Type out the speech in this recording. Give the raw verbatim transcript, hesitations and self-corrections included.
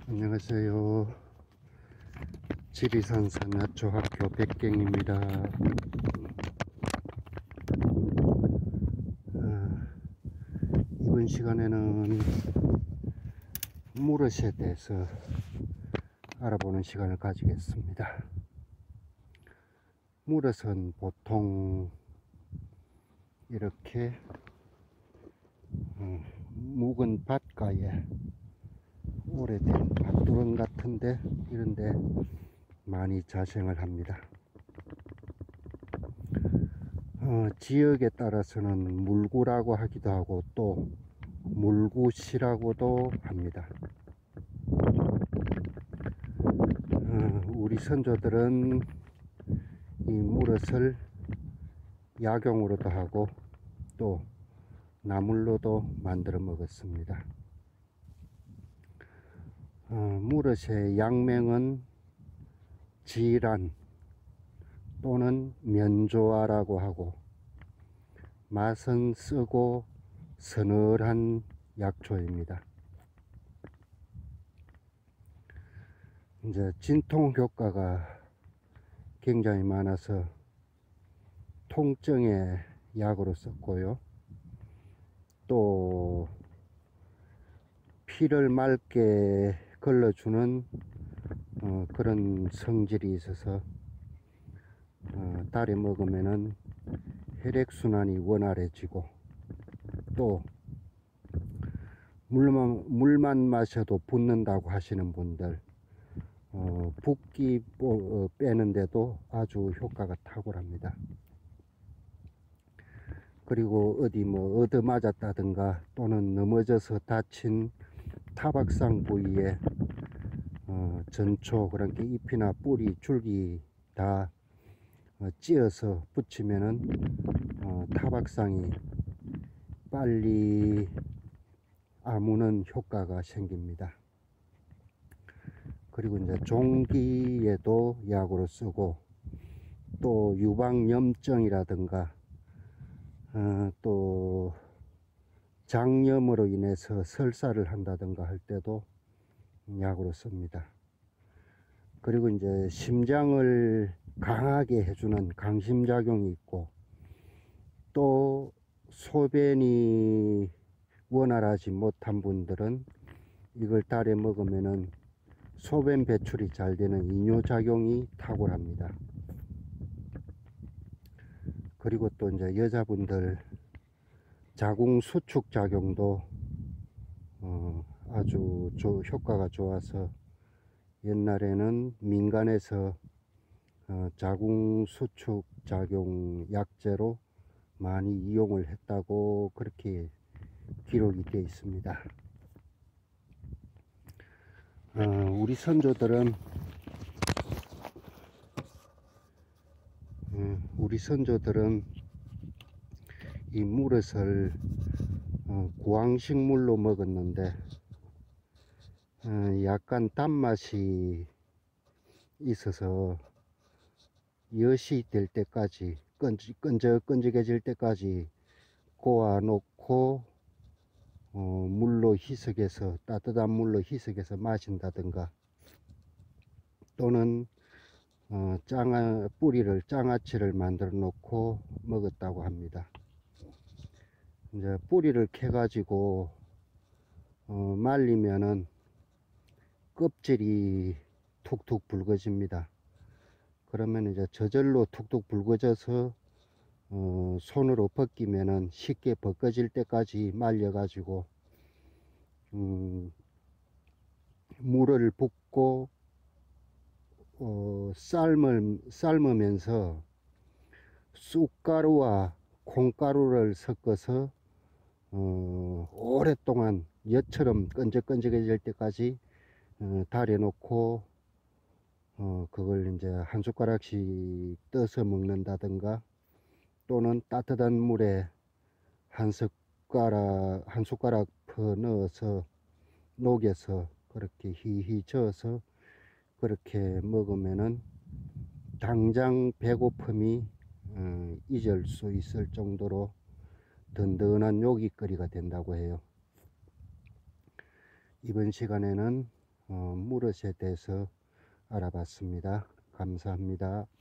안녕하세요. 지리산 산야초학교 백경입니다. 아, 이번 시간에는 무릇에 대해서 알아보는 시간을 가지겠습니다. 무릇은 보통 이렇게 음, 묵은 밭가에 오래된 밭두렁 같은데 이런데 많이 자생을 합니다. 어, 지역에 따라서는 물구라고 하기도 하고 또 물구시라고도 합니다. 어, 우리 선조들은 이 무릇을 약용으로도 하고 또 나물로도 만들어 먹었습니다. 어, 무릇의 약명은 지란 또는 면조아라고 하고 맛은 쓰고 서늘한 약초입니다. 이제 진통 효과가 굉장히 많아서 통증의 약으로 썼고요. 또 피를 맑게 걸러주는 어, 그런 성질이 있어서 어, 달에 먹으면은 혈액순환이 원활해지고 또 물만, 물만 마셔도 붓는다고 하시는 분들 어, 붓기 어, 빼는데도 아주 효과가 탁월합니다. 그리고 어디 뭐 얻어맞았다든가 또는 넘어져서 다친 타박상 부위에 어, 전초 그렇게 잎이나 뿌리 줄기 다 어, 찧어서 붙이면은 어, 타박상이 빨리 아무는 효과가 생깁니다. 그리고 이제 종기에도 약으로 쓰고 또 유방염증이라든가 어, 또 장염으로 인해서 설사를 한다든가 할 때도 약으로 씁니다. 그리고 이제 심장을 강하게 해주는 강심작용이 있고 또 소변이 원활하지 못한 분들은 이걸 달에 먹으면은 소변 배출이 잘 되는 이뇨작용이 탁월합니다. 그리고 또 이제 여자분들 자궁 수축 작용도 어 아주 조, 효과가 좋아서 옛날에는 민간에서 어 자궁 수축 작용 약재로 많이 이용을 했다고 그렇게 기록이 되어 있습니다. 어, 우리 선조들은 어, 우리 선조들은 이 무릇을 어, 구황식물로 먹었는데 어, 약간 단맛이 있어서 엿이 될 때까지 끈적, 끈적끈적해질 때까지 고아 놓고 어, 물로 희석해서 따뜻한 물로 희석해서 마신다든가 또는 어, 장아, 뿌리를 장아찌를 만들어 놓고 먹었다고 합니다. 이제 뿌리를 캐 가지고 어, 말리면은 껍질이 툭툭 붉어집니다. 그러면 이제 저절로 툭툭 붉어져서 어, 손으로 벗기면은 쉽게 벗겨질 때까지 말려 가지고 음, 물을 붓고 어, 삶을, 삶으면서 쑥가루와 콩가루를 섞어서 어, 오랫동안 엿처럼 끈적끈적해질 때까지 어, 달여 놓고 어, 그걸 이제 한 숟가락씩 떠서 먹는다든가 또는 따뜻한 물에 한 숟가락 한 숟가락 퍼 넣어서 녹여서 그렇게 희희 저어서 그렇게 먹으면은 당장 배고픔이 어, 잊을 수 있을 정도로 든든한 요깃거리가 된다고 해요. 이번 시간에는 어, 무릇에 대해서 알아봤습니다. 감사합니다.